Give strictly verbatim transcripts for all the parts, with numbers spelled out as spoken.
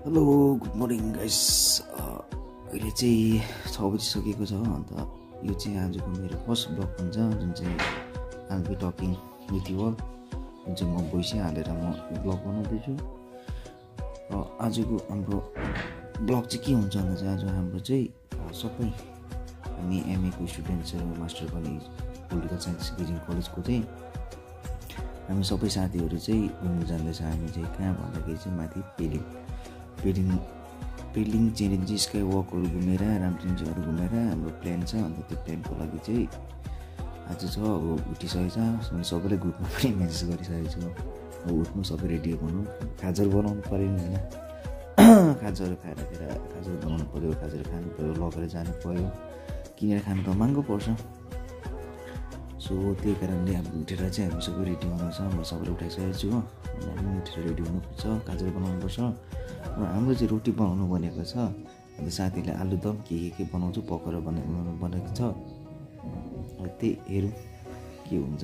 Hello good morning guys. अहिले चाहिँ छ बजिसकेको छ। अन्त यो चाहिँ आजको मेरो फर्स्ट ब्लग हुन्छ जुन चाहिँ I'll be talking with you all, जुन चाहिँ म भोइसै हालेर म ब्लग बनाउँदैछु। र आजको हाम्रो ब्लग चाहिँ के हुन्छ भन्दा चाहिँ आज हाम्रो चाहिँ सबै हामी एमएको स्टुडेन्ट्सहरू मास्टर कलेज पोलिटिकल साइन्स गेजिङ कलेजको चाहिँ हामी सबै साथीहरू चाहिँ घुम्नु जाँदैछ। हामी चाहिँ कहाँ भन्दाखेरि चाहिँ माथि पेलिङ पेलिङ पेलिङ चेलिङ स्काई वकहरू घुमेर रामचन्द्रहरू घुमेर हाम्रो प्लान छ। अन्त त्यो प्लानको लागि चाहिँ आज छ अब उठिसकेको छ। मैले सबैलाई ग्रुपमा पनि मेसेज गरिसकेको छु, अब उठ्नु सबै रेडी हुनु, खाजाहरू बनाउनु पऱ्यो नि होइन। खाजाहरू खाएर फेर खाजाहरू बनाउनु पऱ्यो, खाजाहरू खानु पऱ्यो, लगेर जानु पऱ्यो, किनेर खानु त महँगो पर्छ। सो त्यही कारणले अब उठेर चाहिँ हामी सबै रेडी हुनुपर्छ। म सबैलाई उठाइसकेको छु हो, हामी उठेर रेडी हुनुपर्छ, खाजाहरू बनाउनुपर्छ। र हाम्रो चाहिँ रोटी बनाउनु भनेको छ। अन्त साथीले आलुदम के के के बनाउँछु पकाएर बनाउनु भनेको छ। त्यही हेरौँ के हुन्छ।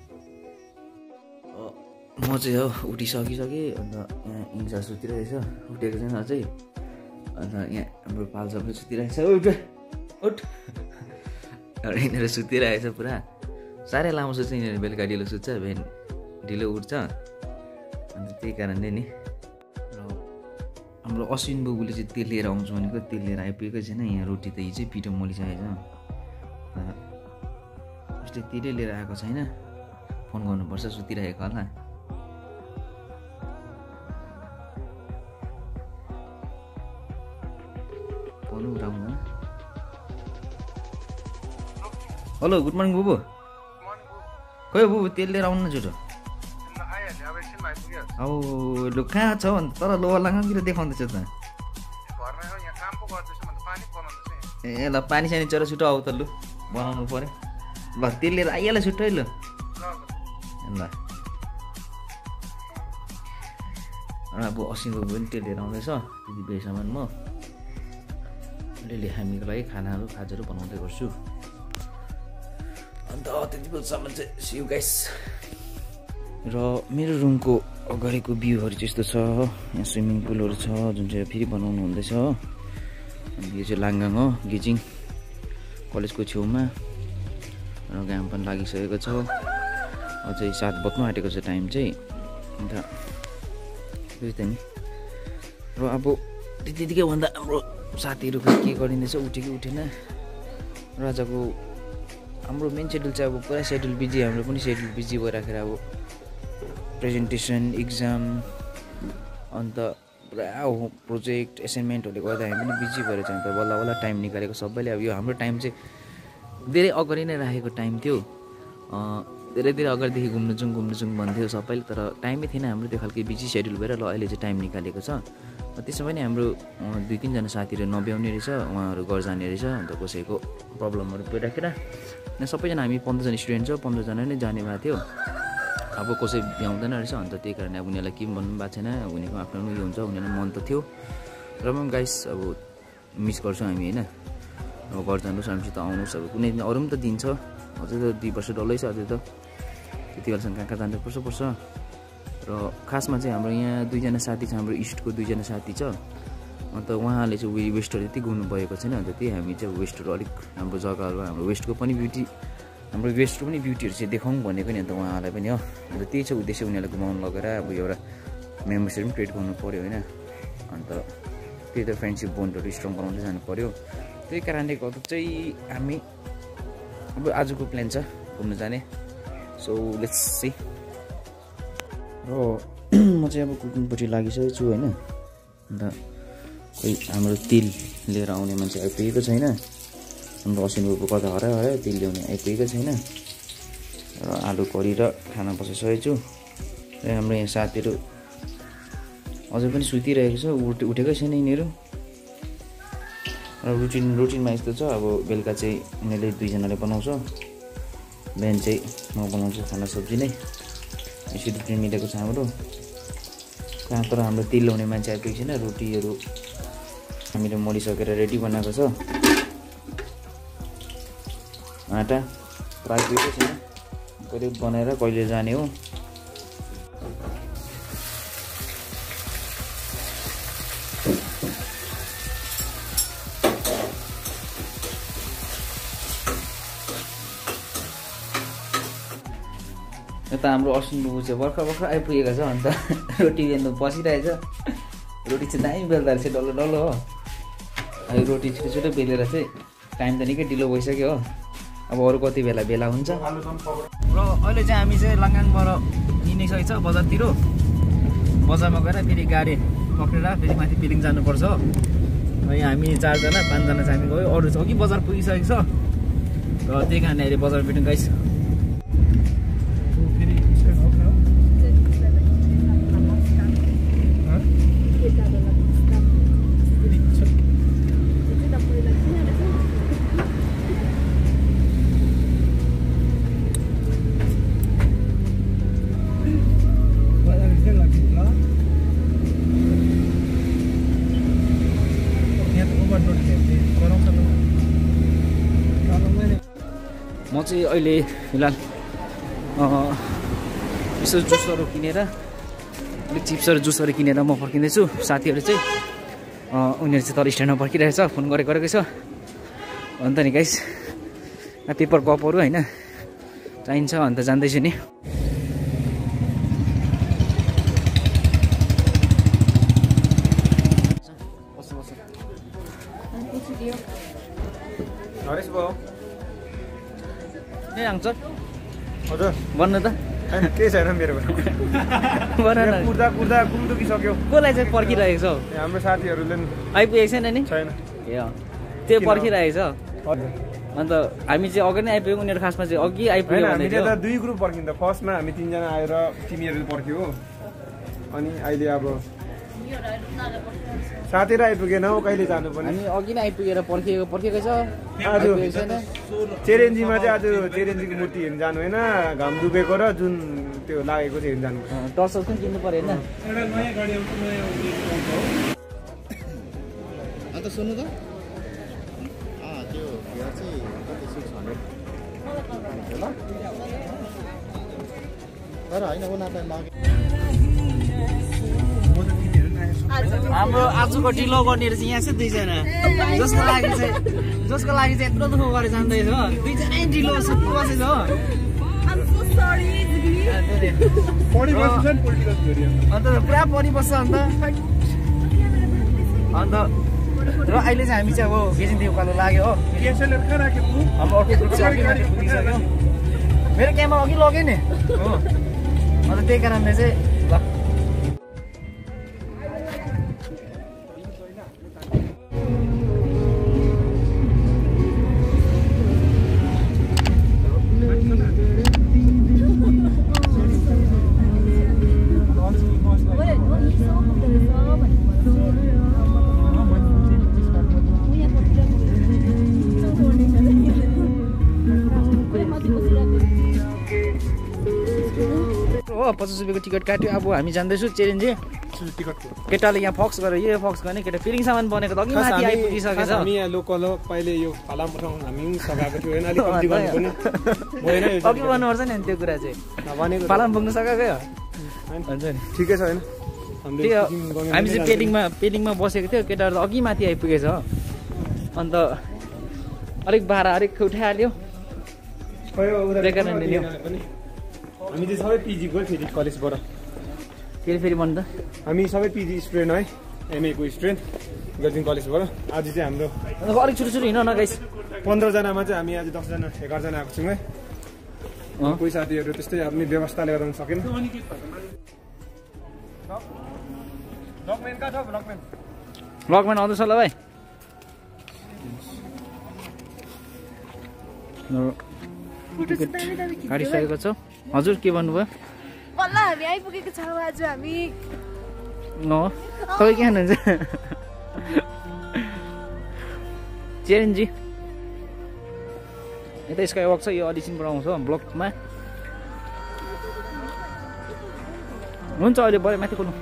म चाहिँ हो उठिसकिसकेँ। अन्त यहाँ इन्सा सुतिरहेछ, उठेको छैन अझै। अन्त यहाँ हाम्रो पाल्सा पनि सुतिरहेछ, उठ उठ यिनीहरू सुतिरहेछ पुरा। साह्रै लामो सुत्छ यिनीहरू, बेलुका ढिलो सुत्छ, बिहान ढिलो उठ्छ। अन्त त्यही कारणले नि र हाम्रो अश्विन बाबुले चाहिँ तेल लिएर आउँछु भनेको तेल लिएर आइपुगेकै छैन। यहाँ रोटी त हिजै पिठो मोलिसकेको छ, उसले तेलै लिएर आएको छैन। फोन गर्नुपर्छ, सुतिरहेको होला। फोन उठाउनु। हेलो गुड मर्निङ बुबु। खोइ बुबु तेल लिएर आउनु न छिटो। अब लु कहाँ छ अन्त, तर लोवर लाङतिर देखाउँदैछ त। ए ल पानी सानी चरा छिटो आऊ त, लु बनाउनु पऱ्यो। ल तेल लिएर आइहाल्यो छिटो है। ल ल अब असिन बाबु पनि तेल लिएर आउँदैछ। त्यति बेलासम्म म अलिअलि हामीको लागि खानाहरू खाजाहरू बनाउँदै गर्छु। अन्त त्यति बेलासम्म चाहिँ सी यु गाइस। र मेरो रुमको अगाडिको भ्यूहरू चाहिँ यस्तो छ। यहाँ स्विमिङ पुलहरू छ जुन चाहिँ फेरि बनाउनु हुँदैछ हो। अनि यो चाहिँ लाङगाङ हो, गेजिङ कलेजको छेउमा। र घाम पनि लागिसकेको छ, अझै सात बज्नु आँटेको छ टाइम चाहिँ। अन्त त्यही त नि। र अब त्यतिकै भन्दा हाम्रो साथीहरू के गरिँदैछ, उठ्यो कि उठेन। र आजको हाम्रो मेन सेड्युल चाहिँ अब पुरा सेड्युल बिजी, हाम्रो पनि सेड्युल बिजी भइराखेर अब प्रेजेन्टेसन इक्जाम अन्त पुरा प्रोजेक्ट एसाइनमेन्टहरूले गर्दा हामी पनि बिजी भएर चाहिँ त बल्ल बल्ल टाइम निकालेको सबैले। अब यो हाम्रो टाइम चाहिँ धेरै अगाडि नै राखेको टाइम थियो, धेरै धेरै अगाडिदेखि घुम्नु जाउँ घुम्नु जाउँ भन्थ्यो सबैले, तर टाइमै थिएन हाम्रो। त्यो खालको बिजी सेड्युल भएर ल अहिले चाहिँ टाइम निकालेको छ। त्यसो पनि हाम्रो दुई तिनजना साथीहरू नभ्याउने रहेछ, उहाँहरू घर जाने रहेछ। अन्त कसैको प्रब्लमहरू भइराखेर यहाँ सबैजना हामी पन्ध्रजना स्टुडेन्ट छ, पन्ध्रजना नै जाने भएको थियो। अब कसै भ्याउँदैन रहेछ। अन्त त्यही कारणले अब उनीहरूलाई के भन्नु भएको छैन, उनीहरूको आफ्नो उयो हुन्छ, उनीहरूलाई मन त थियो। र पनि गाइस अब मिस गर्छौँ हामी होइन। अब घर जानुहोस्, हामीसित आउनुहोस्। अब कुनै दिन अरू पनि त दिन्छ, अझै त दुई वर्ष डल्लै छ अझै त, त्यति बेलासम्म कहाँ कहाँ जानु पर्छ पर्छ। र खासमा चाहिँ हाम्रो यहाँ दुईजना साथी छ, हाम्रो इस्टको दुईजना साथी छ। अन्त उहाँले चाहिँ उयो वेस्टहरू त्यति घुम्नु भएको छैन। अन्त त्यही हामी चाहिँ वेस्टहरू अलिक हाम्रो जग्गाहरू हाम्रो वेस्टको पनि ब्युटी, हाम्रो वेस्टको पनि ब्युटीहरू चाहिँ देखाउँ भनेको नि। अन्त उहाँलाई पनि हो, अन्त त्यही छ उद्देश्य, उनीहरूलाई घुमाउनु लगेर अब एउटा मेमोरिजहरू पनि क्रिएट गर्नु पऱ्यो होइन। अन्त त्यही त फ्रेन्डसिप बोन्डहरू स्ट्रङ बनाउँदै जानु पऱ्यो। त्यही कारणले गर्दा चाहिँ हामी अब आजको प्लान छ घुम्नु जाने। So let's see. र म चाहिँ अब कुकिङपट्टि लागिसकेको छु होइन। अन्त कोही हाम्रो तेल लिएर आउने मान्छे आइपुगेको छैन। हाम्रो असिन बाबु कता हरायो हरायो, तेल ल्याउने आइपुगेको छैन। र आलु करी र खाना बसाइसकेको छु। र हाम्रो यहाँ साथीहरू अझै पनि सुतिरहेको छ, उठ उठेकै छैन यिनीहरू। र रुटिन रुटिनमा यस्तो छ, अब बेलुका चाहिँ यिनीहरूले दुईजनाले बनाउँछ, बिहान चाहिँ म बनाउँछु खाना सब्जी नै। यसरी रुटिन मिलेको छ हाम्रो कहाँ। तर हाम्रो तेल ल्याउने मान्छे आइपुगेको छैन। रोटीहरू हामीले मोलिसकेर रेडी बनाएको छ। आँटा आइपुगेको छैन, कहिले बनाएर कहिले जाने हो। यता हाम्रो अश्विन बुबु चाहिँ भर्खर भर्खर आइपुगेको छ अन्त रोटी बेल्नु बसिरहेछ रोटी चाहिँ दामी बेल्दा रहेछ डल्लो डल्लो हो अहिले रोटी छिटो छिटो बेलेर चाहिँ टाइम त निकै ढिलो भइसक्यो हो अब अरू कति बेला बेला हुन्छ र अहिले चाहिँ हामी चाहिँ लाङगाङबाट निस्किसकेको छ बजारतिर बजारमा गएर फेरि गाडी पक्रेर फेरि माथि पेलिङ जानुपर्छ हो यहाँ हामी चारजना पाँचजना चाहिँ हामी गयो अरू चाहिँ अघि बजार पुगिसकेको छ र त्यही कारणले अहिले बजार भेट्यौँ गाइस म चाहिँ अहिले फिलहाल यसो जुसहरू किनेर अलिक चिप्सहरू जुसहरू किनेर म फर्किँदैछु साथीहरू चाहिँ उनीहरू चाहिँ तल स्ट्यान्डमा पर्खिरहेछ फोन गरेको गरेकै छ अन्त नि गाइस पेपर कपहरू होइन चाहिन्छ अन्त जान्दैछु नि ए आउँछ हजुर भन्नु त के छैन मेरो भन न कुर्दा कुर्दा कुम्दुकिसक्यो कसलाई चाहिँ पर्खिरहेको छ हाम्रो साथीहरूले आइपुगेको छैन नि छैन ए त्यो पर्खिरहेको छ अन्त हामी चाहिँ अगाडि नै आइपुग्यौँ उनीहरू खासमा चाहिँ अघि आइपुग्यो हामी त दुई ग्रुप पर्खिन्छ फर्स्टमा हामी तिनजना आएर तिमीहरू पर्ख्यो अनि अहिले अब साथीहरू आइपुगेनौ कहिले जानुपर्ने हामी अघि नै आइपुगेर पर्खिएको पर्खेको छ आज चेरेन्जीमा चाहिँ आज चेरेन्जीको मूर्ति हेर्नु जानु होइन घाम डुबेको र जुन त्यो लागेको चाहिँ हेर्नु जानु टर्चर पनि किन्नु पर्यो होइन अन्त सुन्नु त त्यो हेयर चाहिँ कति सिक्स हन्ड्रेड तर होइन उनीहरूलाई मागे हाम्रो आजको ढिलो गर्नेहरू चाहिँ यहाँ चाहिँ दुईजना जसको लागि चाहिँ जसको लागि चाहिँ यत्रो दुःख गरेर जाँदैछ दुईजनै ढिलो सुत्नु बसेछ हो अन्त पुरा परिबस्छ अन्त अन्त र अहिले चाहिँ हामी चाहिँ अब गेजिङदेखि उकालो लाग्यो हो अब अर्को ग्रुप चाहिँ अघि माथि पुगिसक्यो मेरो क्यामेरा अघि लग्यो नि हो अन्त त्यही कारणले चाहिँ ल पचास रुपियाँको टिकट काट्यो अब हामी जाँदैछु चेरेन्जी केटाले यहाँ फक्स गरेर यो फक्स गर्ने केटा पिलिङ सामान बनेको त अघि माथि आइपुगिसकेको छ हामी यहाँ लोकल हो पहिले यो फलाम पठाउँ हामी सकाएको थियो होइन अलिक कम्ती गर्नु पनि अघि भन्नुपर्छ नि त्यो कुरा चाहिँ फलाम पुग्नु सकेकै हो हुन्छ नि ठिकै छ होइन हामी चाहिँ पेलिङमा पेलिङमा बसेको थियो केटाहरू त अघि माथि आइपुगेछ अन्त अलिक भाडा अलिक उठाइहाल्यो त्यही कारणले ल्याउँ हामी चाहिँ सबै पिजी गयो फेरि कलेजबाट फेरि फेरि भन्नु त हामी सबै पिजी स्टुडेन्ट है एमएको स्टुडेन्ट गर्छौँ कलेजबाट आज चाहिँ हाम्रो अलिक छिटो छिटो हिँड न गाइस पन्ध्रजनामा चाहिँ हामी आज दसजना एघारजना आएको छौँ है कोही साथीहरू त्यस्तै आफ्नो व्यवस्थाले गर्दा सकेन ब्लकम्यान आउँदैछ ल भाइ काटिसकेको छ हजुर के भन्नुभयो बल्ल हामी आइपुगेको छौँ आज हामी तपाईँ के खानुहुन्छ चेरेन्जी यता स्काई वक छ यो अडिसनबाट आउँछ ब्लकमा हुन्छ अहिले बढी माथि खोल्नु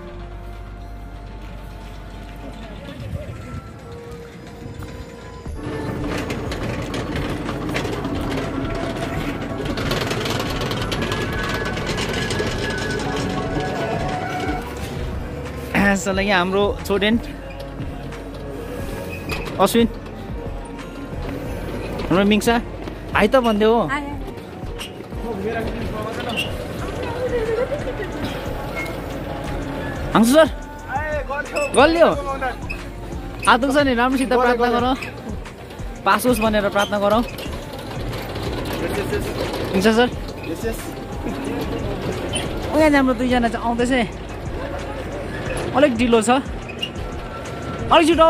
यहाँ हाम्रो स्टुडेन्ट अश्विन हाम्रो मिङ्सा हाई त भन्दै हो हाङ्सु सर गल्यो हात दुख्छ नि राम्रोसित प्रार्थना गरौँ पास होस् भनेर प्रार्थना गरौँ हुन्छ सर यहाँ हाम्रो दुईजना चाहिँ आउँदैछ अलिक ढिलो छ अलिक छिटो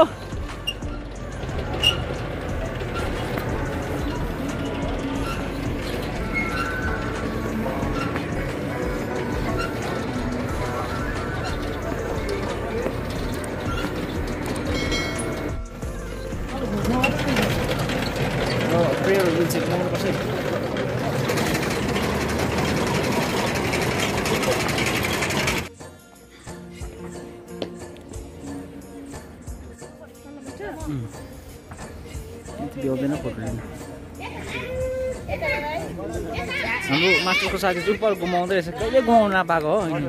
भ्याउँदैन फोटो लिनु हाम्रो मास्टरको साथी चुप्पल घुमाउँदै रहेछ कहिले घुमाउनु नपाएको हो होइन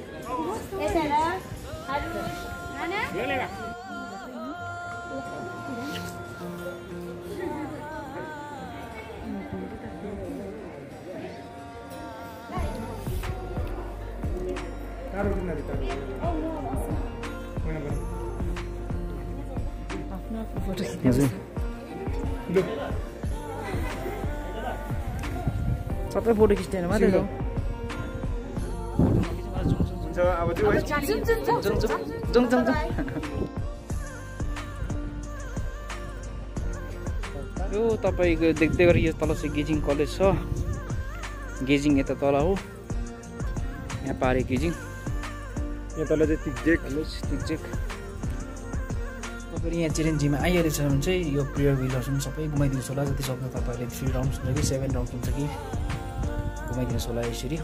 सबै फोटो खिच्दैन मात्रै जाउँ यो तपाईँको देख्दै गरी यो तल चाहिँ गेजिङ कलेज छ गेजिङ यता तल हो यहाँ पारे गेजिङ यहाँ तल चाहिँ तिकजेक तिकजेक तपाईँले यहाँ चिरेन्जीमा आइहालेछ भने चाहिँ यो प्रेयर व्हिलहरू सबै घुमाइदिनुहोस् होला जति सक्दो तपाईँहरूले थ्री राउन्ड्स हुन्छ कि सेभेन राउन्ड हुन्छ कि घुमाइदिनुहोस् होला यसरी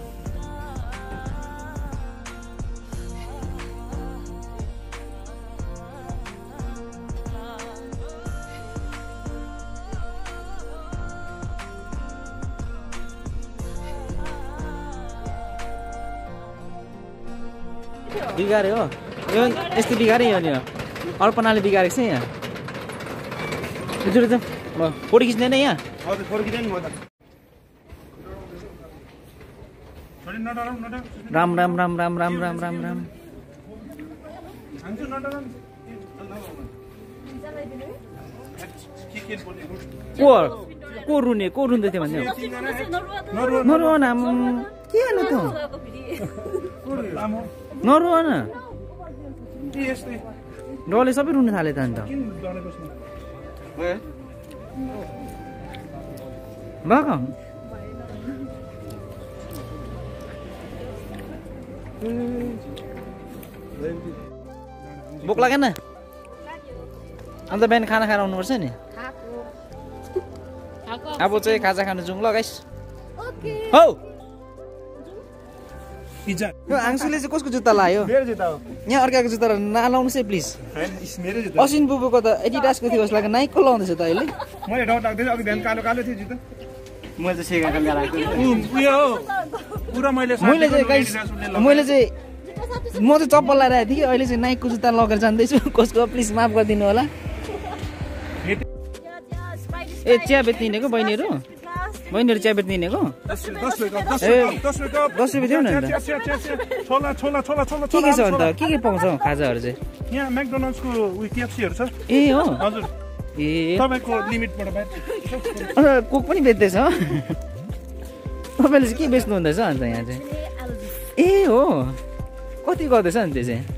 बिगारे हो यो यस्तो बिगारे हो नि अर्पणाले बिगारेको छ यहाँ फोटो खिच्दैन यहाँ राम राम राम राम राम राम राम राम को को रुने को रुँदै थियो भन्ने नरुवा न के होइन त नरुवा न डरले सबै रुन थाले त अन्त भएको भोक लागेन अन्त बिहान खाना खाएर आउनुपर्छ नि अब चाहिँ खाजा खानु जाउँ ल गाइस हौ आङसुले चाहिँ कसको जुत्ता लायो मेरो जुत्ता हो यहाँ अर्काको जुत्ता नलाउनुहोस् है प्लिज मेरो जुत्ता असिन बुबुको त एडिडासको थियो जस्तो लाग्यो नाइकको लाउँदैछ त अहिले मैले डाउट लाग्दैछ अघि बिहान कालो कालो थियो जुत्ता मैले चाहिँ सेगा खालका लागेको उयो हो पुरा मैले मैले चाहिँ गाइस मैले चाहिँ म चाहिँ चप्पल लगाएर आएको थिएँ कि अहिले चाहिँ नाइकको जुत्ता लगेर जाँदैछु कसको प्लिज माफ गरिदिनु होला ए चिया बेच्दिनेको बहिनीहरू बहिनीहरू चिया बेच्दिनेको दस रुपियाँ दस रुपियाँ देऊ न अन्त छोला छोला छोला छोला के के छ अन्त के के पाउँछ खाजाहरू चाहिँ यहाँ म्याकडोनल्ड्सको उयो केएफसीहरू छ ए हो हजुर ए तपाईँको लिमिटबाट बाहिर अन्त कोक पनि बेच्दैछ तपाईँले चाहिँ के बेच्नु हुँदैछ अन्त यहाँ चाहिँ ए हो कति गर्दैछ अनि त्यो चाहिँ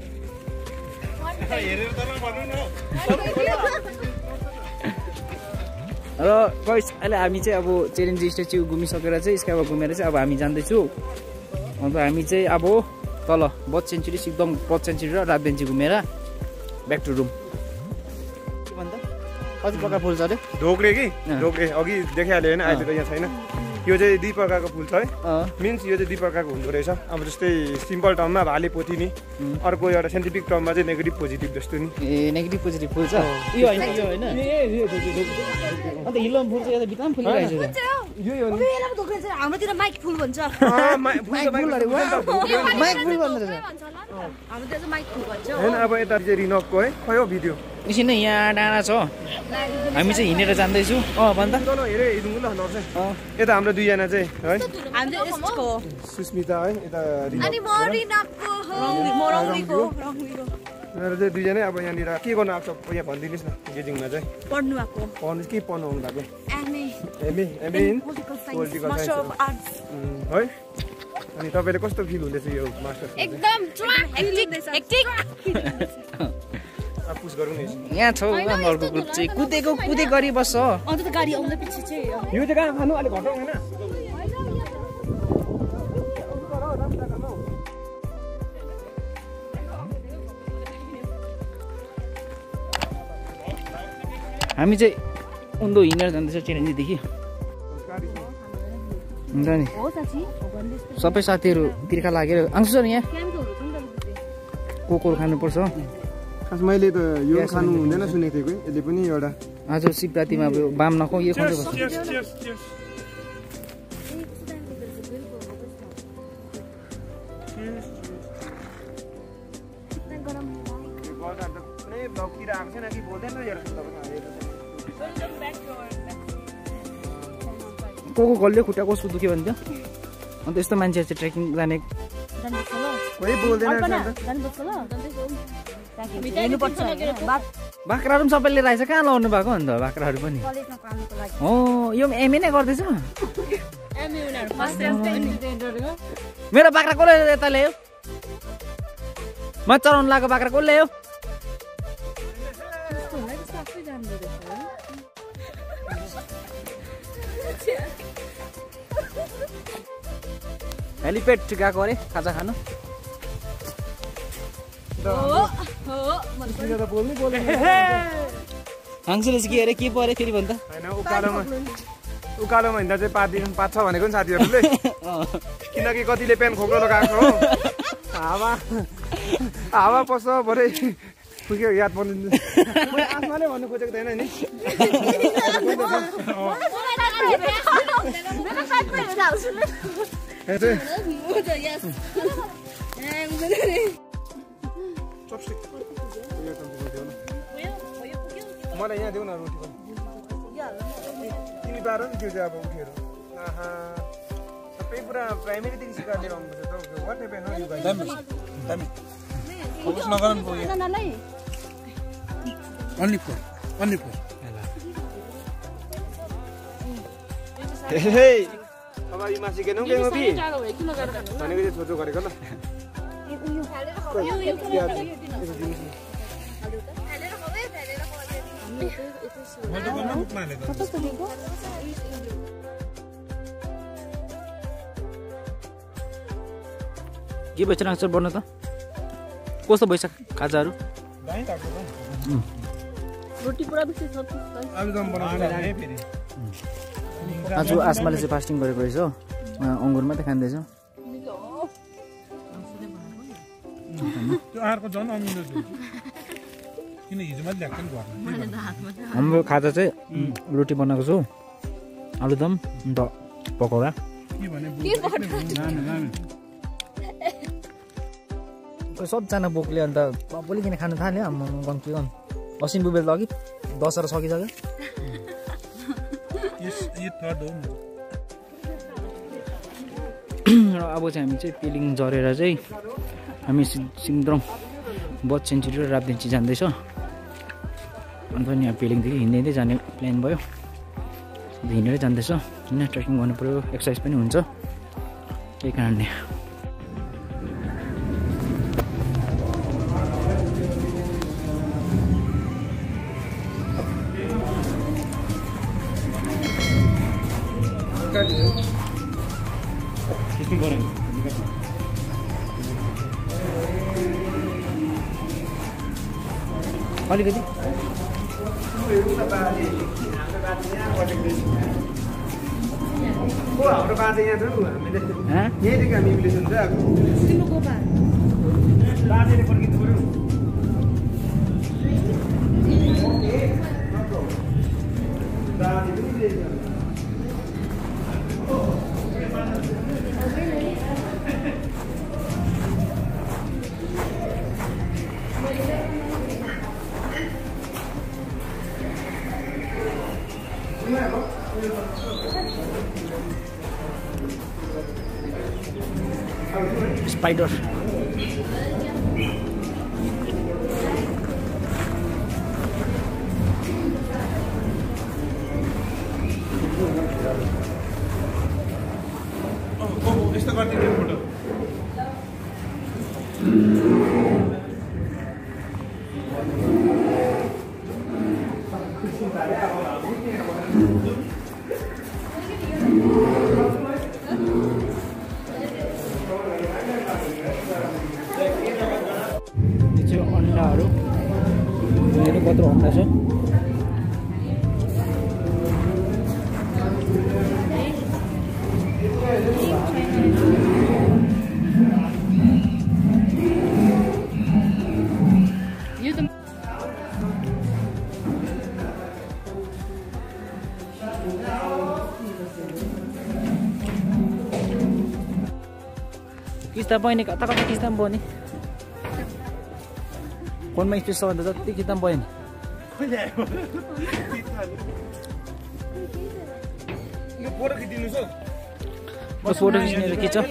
र गाइस अहिले हामी चाहिँ अब चिरेन्जी स्ट्याच्यु घुमिसकेर चाहिँ स्काइवा घुमेर चाहिँ अब हामी जाँदैछु अन्त हामी चाहिँ अब तल बर्थ सेन्चुरी सिक्दम बर्थ सेन्चुरी र राजबेन्ची घुमेर ब्याक टु रुम के भन्छ कति प्रकार फुल छ अरे ढोक्रे कि ढोक्रे अघि देखाइहाल्यो होइन अहिले त यहाँ छैन यो चाहिँ दुई प्रकारको फुल छ है मिन्स यो चाहिँ दुई प्रकारको हुँदो रहेछ अब जस्तै सिम्पल टर्ममा भाले पोथी नि अर्को एउटा साइन्टिफिक टर्ममा चाहिँ नेगेटिभ पोजिटिभ जस्तो नि ए नेगेटिभ पोजिटिभ फुल छ यो होइन यो होइन अन्त हिलोम फुल चाहिँ यता भित्तामा फुलिरहेको छ यो हो नि हाम्रोतिर माइक फुल भन्छ माइक फुल अरे माइक फुल भन्छ हाम्रोतिर चाहिँ माइक फुल भन्छ हैन अब यता चाहिँ रिनकको है खै हो भिडियो एकछिन यहाँ डाँडा छ हामी चाहिँ हिँडेर जाँदैछु अँ भन् त हेरे हिँड्नु ल नर्स यता हाम्रो दुईजना चाहिँ है सुस्मिता है यता चाहिँ दुईजना अब यहाँनिर के गर्नु आएको छ यहाँ भनिदिनुहोस् न गेजिङमा चाहिँ पढ्नु भएको पढ्नु के पढ्नु आउनु भएको MA MA MA in political science है अनि तपाईँले कस्तो फिल हुँदैछ यो मास्टर्स एकदम हेक्टिक पुस गरौँ न यहाँ छौ अर्को ग्रुप चाहिँ कुदेको कुदे गरी बस्छ अन्त त गाडी आउँदै पछि चाहिँ यो चाहिँ कहाँ खानु अलिक घटाउँ होइन हामी चाहिँ उन्दो हिँडेर जाँदैछ चिरञ्जीदेखि हुन्छ नि सबै साथीहरू तिर्खा लागेर आउँछ नि यहाँ कोकोहरू खानुपर्छ खास मैले त यो खानु हुँदैन सुनेको थिएँ यसले पनि एउटा आज शिवरात्रिमा अब बाम नखाउ यो खाँदै बस्छ को को गल्यो खुट्टा कस्तो दुख्यो भने थियो अन्त यस्तो मान्छेहरू चाहिँ ट्रेकिङ जाने बाख्राहरू पनि सबैले लिएर आएछ कहाँ लाउनु भएको अन्त बाख्राहरू पनि हो यो एमए नै गर्दैछ मेरो बाख्रा कसले यता ल्यायो म चलाउनु लागेको बाख्रा कसले ल्यायो हेलिप्याड गएको अरे खाजा खानु हाङ्सुले चाहिँ के अरे के पऱ्यो फेरि भन्छ होइन उकालोमा उकालोमा हिँड्दा चाहिँ पाँच पाँच छ भनेको नि साथीहरूले किनकि कतिले पेन खोक्रो लगाएको हो हावा हावा पस्छ भरे पुग्यो याद पर्नु आत्माले भन्नु खोजेको थिएन नि मलाई यहाँ देऊ न रोटी तिमी पार नि त्यो चाहिँ अब उठेर सबै पुरा प्राइमेरीदेखि सिकाएर लिएर आउनुपर्छ त वाट हेपेन हो यु गाइस दामी दामी फोकस नगरन पुग्यो ओन्ली फोर ओन्ली फोर हे अब यो मासि के नौ के हो बी भनेको चाहिँ छोटो गरेको ल के भइसकेको छ बन्नु त कस्तो भइसक्यो खाजाहरू आज आसमाले चाहिँ फास्टिङ गरेको रहेछ अङ्गुर मात्रै खाँदैछ हाम्रो खाजा चाहिँ रोटी बनाएको छु आलुदम अन्त पकौडा सबजना बोकले अन्त बोलिकन खानु थाल्यो गन के गर्नु असिम बुबेर त अघि दसवटा सकिसक्यो अब चाहिँ हामी चाहिँ पेलिङ झरेर चाहिँ हामी सिङद्रङ बच सेन्चुरी र राप्देन्ची जाँदैछ अन्त नि यहाँ पेलिङदेखि हिँड्दै हिँड्दै जाने प्लान भयो हिँडेरै जाँदैछ होइन ट्रेकिङ गर्नु पऱ्यो एक्सर्साइज पनि हुन्छ त्यही कारणले अलिकति हाम्रो बाजे यहाँ छ हामीले यहीँदेखि हामी इन्भिटेसन चाहिँ आएको बाजेले फर्किनु पऱ्यो स्पाइडर यस्तो गरिदिनु फोटो अन्डाहरू हेर्नु कत्रो अन्डा छ किस्ता बहिनी कता कता किस्ता पनि भयो नि फोनमा स्पेस छ भने त जति किस्ता पनि भयो नि फोटो खिचिदिनु छ बस फोटो खिच्ने के छ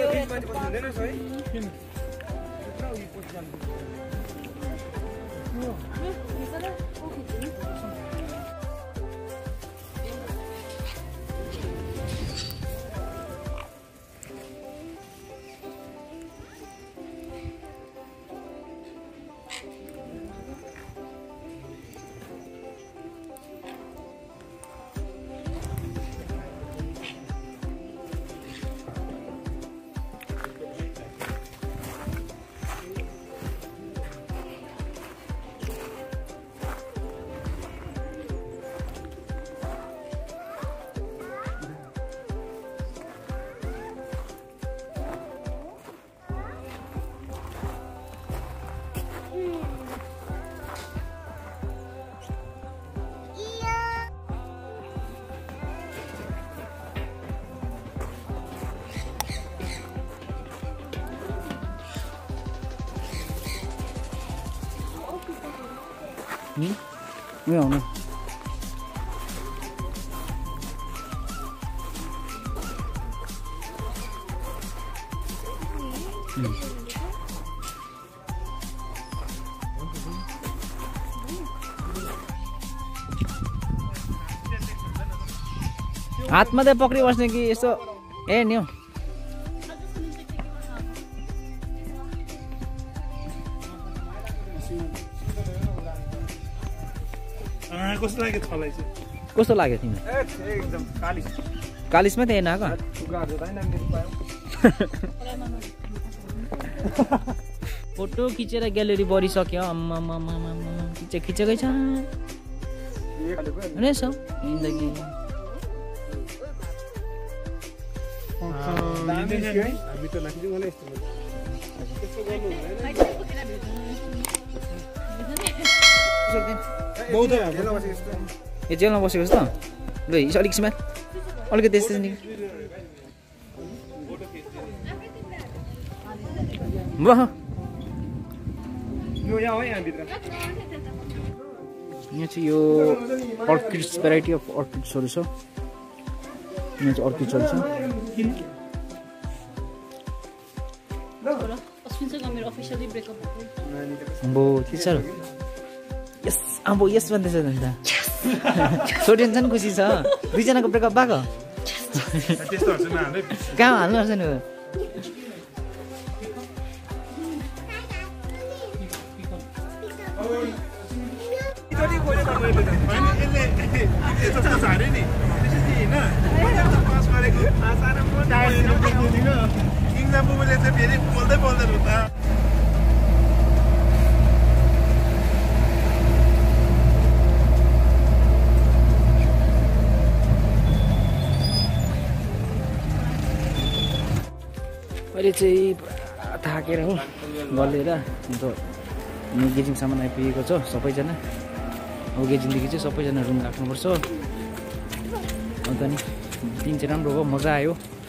नि उयो आउनु हातमा त पक्रि बस्ने कि यसो ए नि हौ कस्तो लाग्यो थलाई चाहिँ कस्तो लाग्यो तिमीलाई एकदम कालिस कालिसमा त हेर्न आएको फोटो खिचेर ग्यालेरी भरिसक्यो आम्मा खिचे खिचेकै छ रहेछ जिन्दगी ए जेलमा बसेको छ त ल हिजो अलिक सिमा अलिकति त्यस्तै नि वाह यो यहाँ हो यहाँ भित्र यहाँ चाहिँ यो अर्किड्स भेराइटी अफ अर्किड्सहरू छ यहाँ चाहिँ अर्किड्सहरू छ अम्बो के छ यस अम्बो यस भन्दैछ नि त सो टेन्सन खुसी छ दुईजनाको ब्रेकअप भएको कहाँ हाल्नु पर्छ नि बोल्दै बोल्दैन अहिले चाहिँ पुरा थाकेर हो गलेर अन्त गेजिङसम्म आइपुगेको छ सबैजना अब गेजिङदेखि चाहिँ सबैजना रुम राख्नुपर्छ अन्त नि दिन चाहिँ राम्रो हो मजा आयो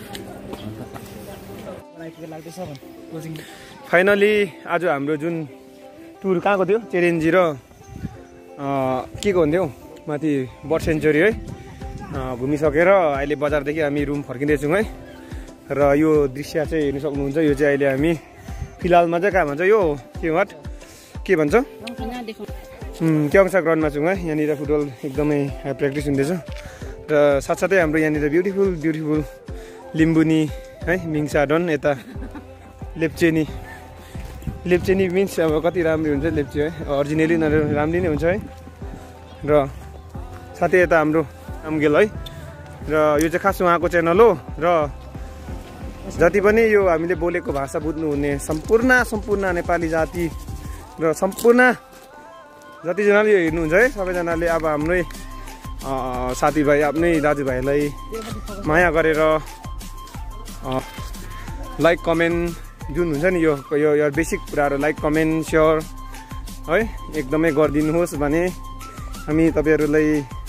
फाइनली आज हाम्रो जुन टुर कहाँको थियो चेरेन्जी र के को हुन्थ्यो माथि बर्ड सेन्चुरी है घुमिसकेर अहिले बजारदेखि हामी रुम फर्किँदैछौँ है र यो दृश्य चाहिँ हेर्नु सक्नुहुन्छ यो चाहिँ अहिले हामी फिलहालमा चाहिँ कहाँ भन्छ यो के वाट के भन्छ क्याङ्सा ग्राउन्डमा छौँ है। यहाँनिर फुटबल एकदमै प्र्याक्टिस हुँदैछ र साथसाथै हाम्रो यहाँनिर ब्युटिफुल ब्युटिफुल लिम्बुनी है मिङसाडन यता लेप्चेनी लेप्चेनी मिन्स अब कति राम्रो हुन्छ लेप्चे है अरिजिनली राम्रै नै हुन्छ है। र साथै यता हाम्रो नामगेल है र यो चाहिँ खास उहाँको च्यानल हो र जति पनि यो हामीले बोलेको भाषा बुझ्नुहुने सम्पूर्ण सम्पूर्ण नेपाली जाति र सम्पूर्ण जतिजनाले यो हेर्नुहुन्छ है सबैजनाले अब हाम्रै साथीभाइ आफ्नै दाजुभाइलाई माया गरेर लाइक कमेन्ट जुन हुन्छ नि यो यो बेसिक कुराहरू लाइक कमेन्ट सेयर है एकदमै गरिदिनुहोस् भने हामी तपाईँहरूलाई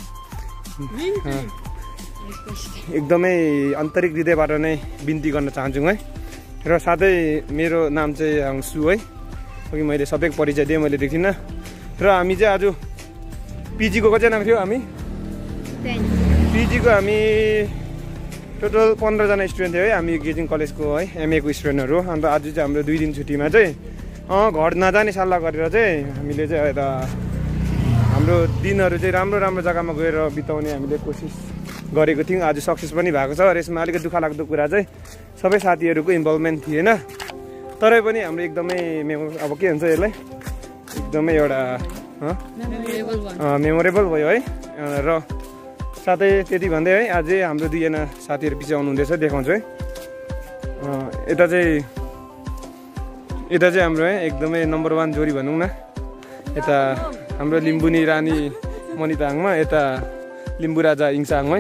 एकदमै आन्तरिक हृदयबाट नै बिन्ती गर्न चाहन्छौँ है। र साथै मेरो नाम चाहिँ हङसु है अघि मैले सबैको परिचय दिएँ मैले देखिनँ। र हामी चाहिँ आज पिजीको कतिजना थियो हामी पिजीको हामी टोटल पन्ध्रजना स्टुडेन्ट थियो है हामी गेजिङ कलेजको है एमएको स्टुडेन्टहरू। अन्त आज चाहिँ हाम्रो दुई दिन छुट्टीमा चाहिँ अँ घर नजाने सल्लाह गरेर चाहिँ हामीले चाहिँ यता हाम्रो दिनहरू चाहिँ राम्रो राम्रो जग्गामा गएर बिताउने हामीले कोसिस गरेको थियौँ। आज सक्सेस पनि भएको छ। र यसमा अलिकति दुःख लाग्दो कुरा चाहिँ सबै साथीहरूको इन्भल्भमेन्ट थिएन तरै पनि हाम्रो एकदमै मेमो अब के हुन्छ यसलाई एकदमै एउटा मेमोरेबल भयो है। र साथै त्यति भन्दै है अझै हाम्रो दुईजना साथीहरू पछि आउनुहुँदैछ देखाउँछु है। यता चाहिँ यता चाहिँ हाम्रो है एकदमै नम्बर वान जोडी भनौँ न यता हाम्रो लिम्बुनी रानी मनिताङमा यता लिम्बु राजा इङसाङ है।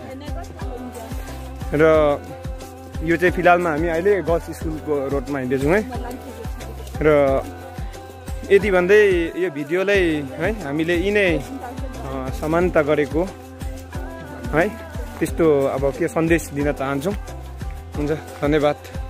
र यो चाहिँ फिलहालमा हामी अहिले गर्ल्स स्कुलको रोडमा हिँड्दैछौँ है। र यति भन्दै यो भिडियोलाई है हामीले यिनै समानता गरेको है त्यस्तो अब के सन्देश दिन चाहन्छौँ। हुन्छ धन्यवाद।